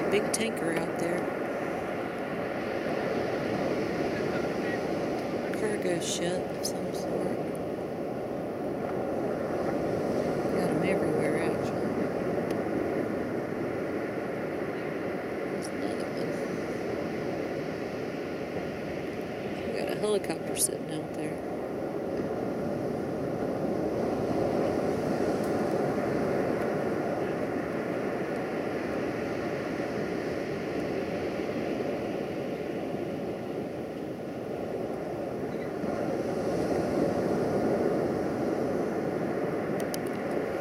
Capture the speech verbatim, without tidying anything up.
big tanker out there. Cargo ship of some sort. Got them everywhere, actually. There's another one. We got a helicopter sitting out there.